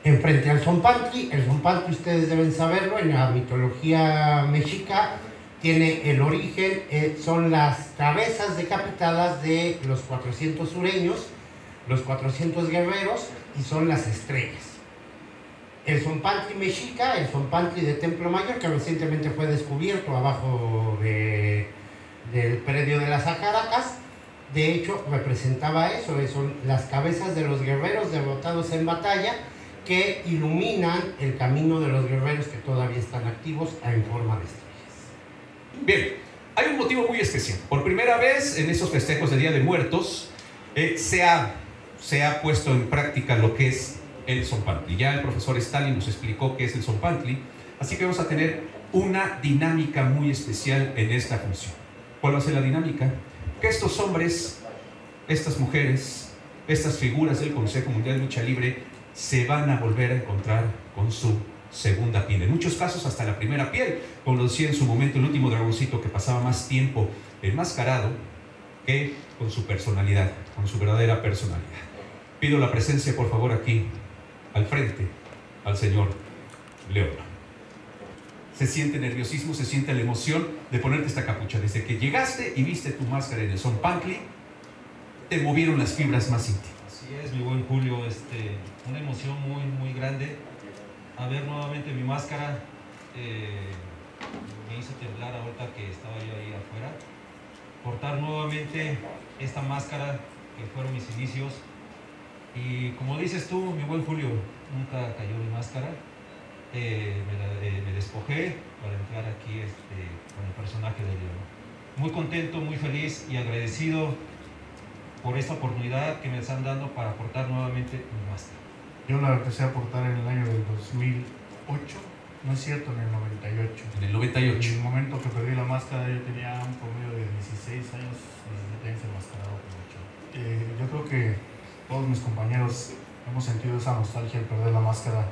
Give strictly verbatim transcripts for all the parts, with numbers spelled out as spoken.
enfrente al Zompantli. El Zompantli, ustedes deben saberlo, en la mitología mexica tiene el origen, eh, son las cabezas decapitadas de los cuatrocientos sureños, los cuatrocientos guerreros, y son las estrellas. El Zompantli mexica, el Zompantli de Templo Mayor, que recientemente fue descubierto abajo de, del predio de las Ajaracas, de hecho representaba eso, son las cabezas de los guerreros derrotados en batalla, que iluminan el camino de los guerreros que todavía están activos en forma de estrellas. Bien, hay un motivo muy especial. Por primera vez en esos festejos de Día de Muertos eh, se, ha, se ha puesto en práctica lo que es el Zompantli. Ya el profesor Stalin nos explicó qué es el Zompantli, así que vamos a tener una dinámica muy especial en esta función. ¿Cuál va a ser la dinámica? Que estos hombres, estas mujeres, estas figuras del Consejo Mundial de Lucha Libre se van a volver a encontrar con su segunda piel, en muchos casos hasta la primera piel, como lo decía en su momento el último dragoncito, que pasaba más tiempo enmascarado que con su personalidad, con su verdadera personalidad. Pido la presencia, por favor, aquí al frente, al señor León. Se siente nerviosismo, se siente la emoción de ponerte esta capucha. Desde que llegaste y viste tu máscara en el Zompantli, te movieron las fibras más íntimas. Así es, mi buen Julio, este, una emoción muy, muy grande. A ver nuevamente mi máscara, eh, me hizo temblar ahorita que estaba yo ahí afuera. Portar nuevamente esta máscara que fueron mis inicios. Y como dices tú, mi buen Julio, nunca cayó mi máscara. Eh, me, la, eh, me despojé para entrar aquí este, con el personaje de León. Muy contento, muy feliz y agradecido por esta oportunidad que me están dando para portar nuevamente mi máscara. Yo la empecé a portar en el año del dos mil ocho, no es cierto, en el noventa y ocho. En el noventa y ocho. En el momento que perdí la máscara yo tenía un promedio de dieciséis años, diecisiete años enmascarado con ocho. Eh, yo creo que todos mis compañeros hemos sentido esa nostalgia al perder la máscara,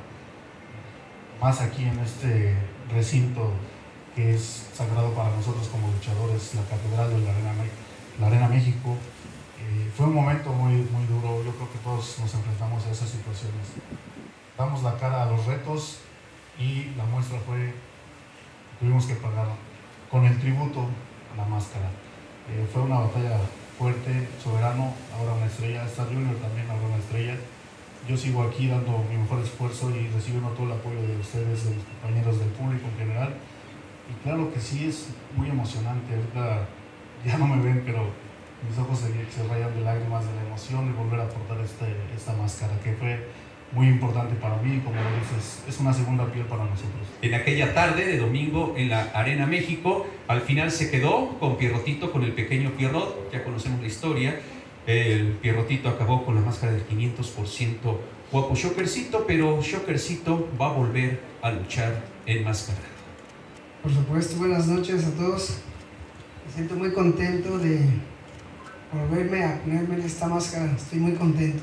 más aquí en este recinto que es sagrado para nosotros como luchadores, la Catedral de la Arena, la Arena México. Eh, fue un momento muy, muy duro, yo creo que todos nos enfrentamos a esas situaciones. Damos la cara a los retos y la muestra fue, tuvimos que pagar con el tributo a la máscara. Eh, fue una batalla fuerte, Soberano, ahora una estrella, Star Junior también, ahora una estrella. Yo sigo aquí dando mi mejor esfuerzo y recibiendo todo el apoyo de ustedes, de los compañeros, del público en general. Y claro que sí, es muy emocionante, ahorita ya no me ven, pero mis ojos se, se rayan de lágrimas de la emoción de volver a portar este, esta máscara, que fue muy importante para mí, como dices, es una segunda piel para nosotros. En aquella tarde de domingo en la Arena México, al final se quedó con Pierrotito, con el pequeño Pierrot, ya conocemos la historia. El Pierrotito acabó con la máscara del quinientos por ciento guapo Shockercito, pero Shockercito va a volver a luchar enmascarado. Por supuesto, buenas noches a todos. Me siento muy contento de volverme a ponerme en esta máscara, estoy muy contento.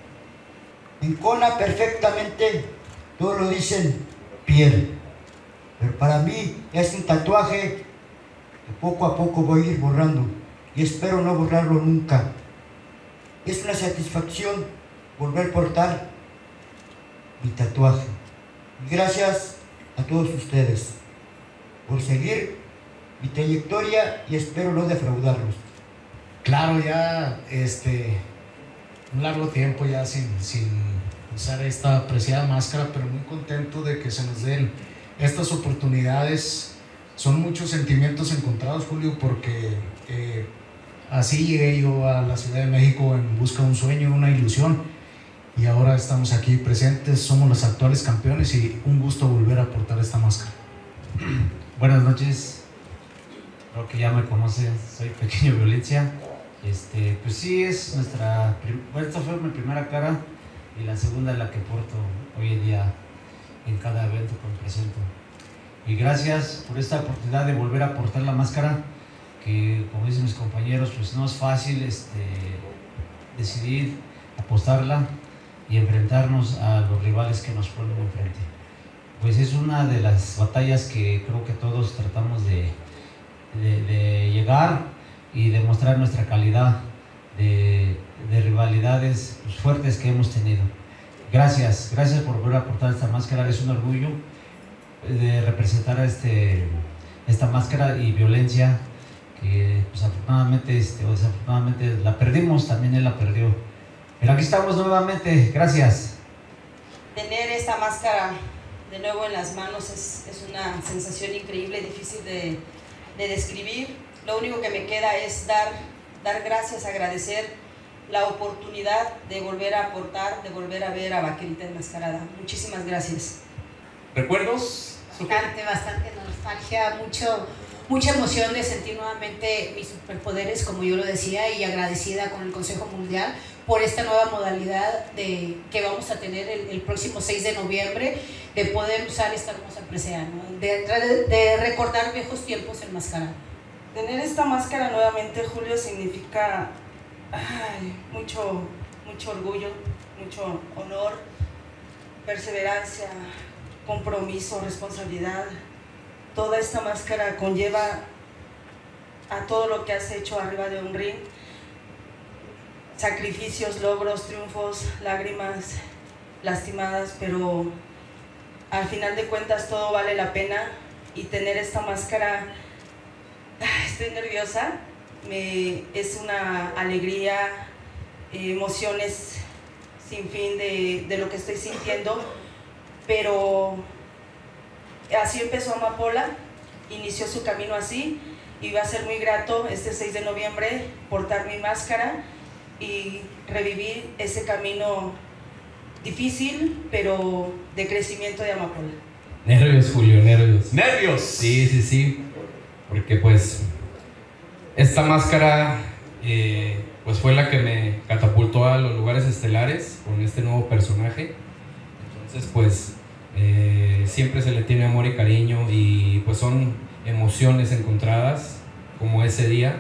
Encona perfectamente, todos lo dicen, piel. Pero para mí es un tatuaje que poco a poco voy a ir borrando y espero no borrarlo nunca. Es una satisfacción volver a portar mi tatuaje. Y gracias a todos ustedes por seguir mi trayectoria y espero no defraudarlos. Claro, ya este, un largo tiempo ya sin, sin usar esta apreciada máscara, pero muy contento de que se nos den estas oportunidades. Son muchos sentimientos encontrados, Julio, porque eh, así llegué yo a la Ciudad de México en busca de un sueño, una ilusión, y ahora estamos aquí presentes, somos los actuales campeones y un gusto volver a portar esta máscara. Buenas noches, creo que ya me conocen, soy Pequeño Violencia. Este, pues sí, es nuestra, bueno, esta fue mi primera cara y la segunda la que porto hoy en día en cada evento que me presento. Y gracias por esta oportunidad de volver a portar la máscara, que como dicen mis compañeros, pues no es fácil este, decidir apostarla y enfrentarnos a los rivales que nos ponen enfrente. Pues es una de las batallas que creo que todos tratamos de, de, de llegar y demostrar nuestra calidad de, de rivalidades pues, fuertes que hemos tenido. gracias, gracias por volver a portar esta máscara. Es un orgullo de representar este, esta máscara y violencia que pues, afortunadamente este, o desafortunadamente la perdimos, también él la perdió. Pero aquí estamos nuevamente, gracias. Tener esta máscara de nuevo en las manos es, es una sensación increíble, difícil de, de describir. Lo único que me queda es dar, dar gracias, agradecer la oportunidad de volver a aportar, de volver a ver a Vaquerita Enmascarada. Muchísimas gracias. ¿Recuerdos? Bastante, bastante nostalgia, mucho, mucha emoción de sentir nuevamente mis superpoderes, como yo lo decía, y agradecida con el Consejo Mundial por esta nueva modalidad de, que vamos a tener el, el próximo seis de noviembre, de poder usar esta hermosa presea, ¿no? de, de, de recordar viejos tiempos enmascarado. Tener esta máscara nuevamente, Julio, significa ay, mucho, mucho orgullo, mucho honor, perseverancia, compromiso, responsabilidad. Toda esta máscara conlleva a todo lo que has hecho arriba de un ring: sacrificios, logros, triunfos, lágrimas, lastimadas, pero al final de cuentas todo vale la pena. Y tener esta máscara, estoy nerviosa, me, es una alegría, emociones sin fin de, de lo que estoy sintiendo, pero así empezó Amapola, inició su camino así, y va a ser muy grato este seis de noviembre portar mi máscara y revivir ese camino difícil, pero de crecimiento de Amapola. Nervios, Julio, nervios. ¿Nervios? Sí, sí, sí. Porque pues esta máscara eh, pues fue la que me catapultó a los lugares estelares con este nuevo personaje. Entonces pues eh, siempre se le tiene amor y cariño, y pues son emociones encontradas como ese día.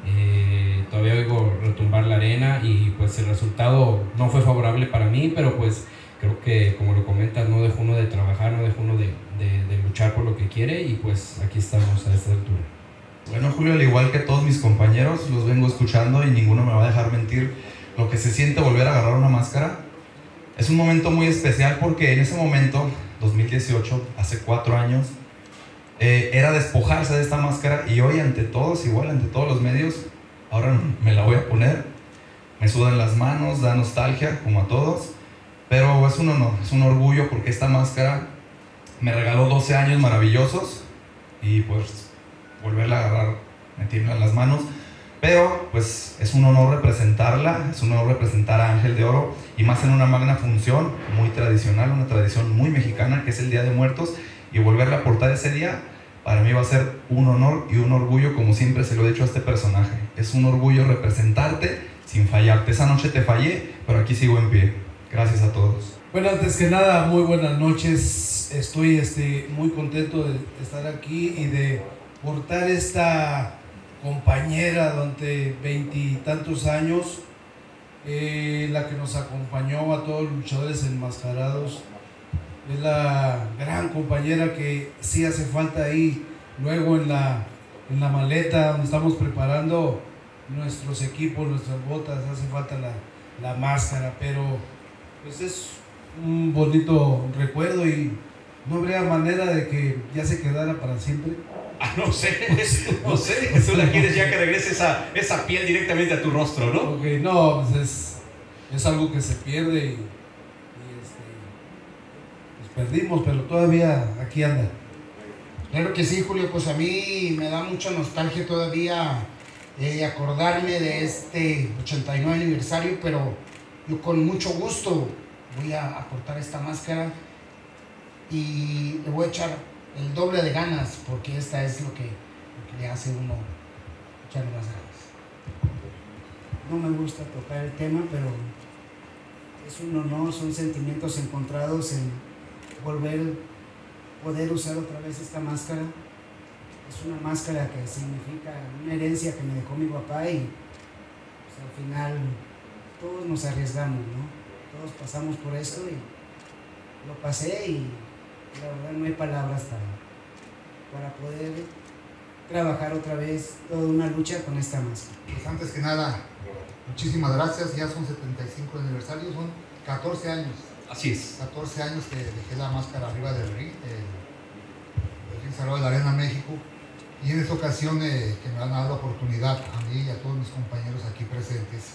Eh, todavía oigo retumbar la arena, y pues el resultado no fue favorable para mí, pero pues creo que, como lo comentas, no dejó uno de trabajar, no dejó uno de, de, de luchar por lo que quiere, y pues aquí estamos a esta altura. Bueno, Julio, al igual que todos mis compañeros, los vengo escuchando y ninguno me va a dejar mentir lo que se siente volver a agarrar una máscara. Es un momento muy especial porque en ese momento, dos mil dieciocho, hace cuatro años, eh, era despojarse de esta máscara, y hoy ante todos, igual ante todos los medios, ahora me la voy a poner. Me sudan las manos, da nostalgia, como a todos, pero es un honor, es un orgullo, porque esta máscara me regaló doce años maravillosos, y pues volverla a agarrar me tiemblan las manos, pero pues es un honor representarla, es un honor representar a Ángel de Oro, y más en una magna función muy tradicional, una tradición muy mexicana, que es el Día de Muertos, y volverla a portar ese día, para mí va a ser un honor y un orgullo, como siempre se lo he dicho a este personaje. Es un orgullo representarte sin fallarte. Esa noche te fallé, pero aquí sigo en pie. Gracias a todos. Bueno, antes que nada, muy buenas noches. Estoy este, muy contento de estar aquí y de portar esta compañera durante veintitantos años, eh, la que nos acompañó a todos los luchadores enmascarados. Es la gran compañera que sí hace falta ahí luego en la, en la maleta donde estamos preparando nuestros equipos, nuestras botas. Hace falta la, la máscara, pero pues es un bonito recuerdo, y no habría manera de que ya se quedara para siempre. Ah, no sé, no sé, tú la quieres ya que regrese esa, esa piel directamente a tu rostro, ¿no? Ok, no, pues es, es algo que se pierde, y, y este, pues perdimos, pero todavía aquí anda. Claro que sí, Julio, pues a mí me da mucha nostalgia todavía eh, acordarme de este ochenta y nueve aniversario, pero yo con mucho gusto voy a aportar esta máscara y le voy a echar el doble de ganas, porque esta es lo que, lo que le hace a uno echarle más ganas. No me gusta tocar el tema, pero es un honor, son sentimientos encontrados en volver, poder usar otra vez esta máscara. Es una máscara que significa una herencia que me dejó mi papá, y pues, al final todos nos arriesgamos, ¿no? Todos pasamos por esto, y lo pasé, y la verdad no hay palabras para, para poder trabajar otra vez toda una lucha con esta máscara. Pues antes que nada, muchísimas gracias. Ya son setenta y cinco aniversarios, son catorce años. Así es. catorce años que dejé la máscara arriba del ring, el, el ring cerrado de la Arena México. Y en esta ocasión eh, que me han dado la oportunidad a mí y a todos mis compañeros aquí presentes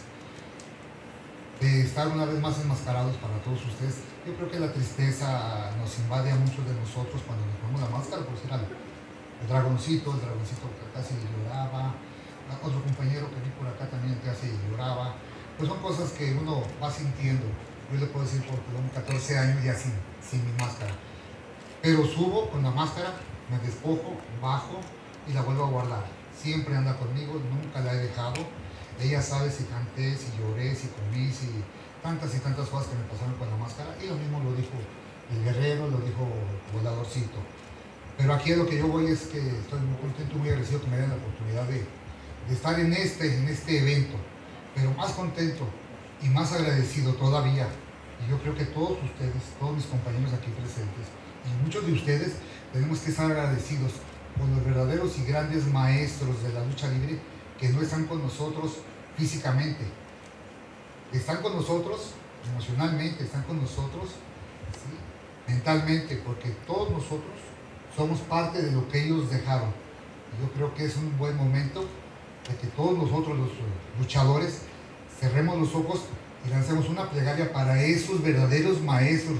de estar una vez más enmascarados para todos ustedes. Yo creo que la tristeza nos invade a muchos de nosotros cuando nos ponemos la máscara, por decir algo. El dragoncito, el dragoncito que casi lloraba, otro compañero que vi por acá también casi lloraba. Pues son cosas que uno va sintiendo. Yo le puedo decir porque tengo catorce años ya sin, sin mi máscara. Pero subo con la máscara, me despojo, bajo y la vuelvo a guardar. Siempre anda conmigo, nunca la he dejado. Ella sabe si canté, si lloré, si comí, si tantas y tantas cosas que me pasaron con la máscara. Y lo mismo lo dijo el guerrero, lo dijo el voladorcito. Pero aquí lo que yo voy es que estoy muy contento, muy agradecido que me den la oportunidad de, de estar en este, en este evento. Pero más contento y más agradecido todavía. Y yo creo que todos ustedes, todos mis compañeros aquí presentes, y muchos de ustedes, tenemos que estar agradecidos con los verdaderos y grandes maestros de la lucha libre que no están con nosotros físicamente. Están con nosotros emocionalmente, están con nosotros ¿sí? mentalmente, porque todos nosotros somos parte de lo que ellos dejaron. Y yo creo que es un buen momento de que todos nosotros los luchadores cerremos los ojos y lancemos una plegaria para esos verdaderos maestros,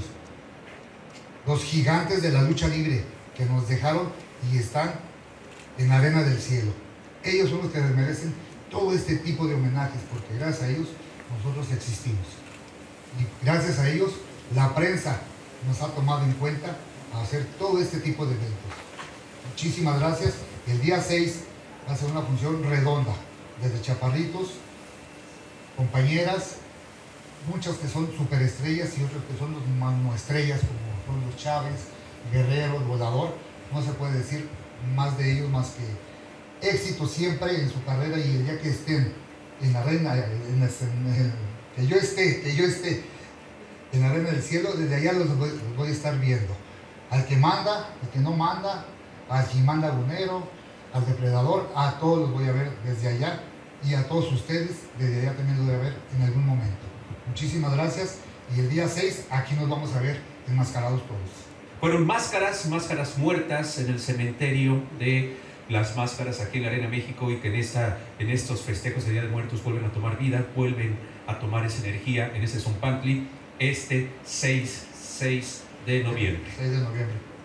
los gigantes de la lucha libre que nos dejaron y están en la arena del cielo. Ellos son los que merecen todo este tipo de homenajes, porque gracias a ellos nosotros existimos. Y gracias a ellos la prensa nos ha tomado en cuenta a hacer todo este tipo de eventos. Muchísimas gracias. El día seis va a ser una función redonda, desde chaparritos, compañeras, muchas que son superestrellas y otras que son los manoestrellas, como son los Chávez, Guerrero, el Volador. No se puede decir más de ellos más que éxito siempre en su carrera, y el día que estén en la arena, en el, en el, que yo esté, que yo esté en la arena del cielo, desde allá los voy, los voy a estar viendo. Al que manda, al que no manda, al que manda Gunero, al depredador, a todos los voy a ver desde allá, y a todos ustedes desde allá también los voy a ver en algún momento. Muchísimas gracias, y el día seis aquí nos vamos a ver enmascarados todos. Fueron máscaras, máscaras muertas en el cementerio de las máscaras aquí en la Arena México, y que en, esta, en estos festejos de Día de Muertos vuelven a tomar vida, vuelven a tomar esa energía en ese Zompantli este seis de noviembre. seis de noviembre.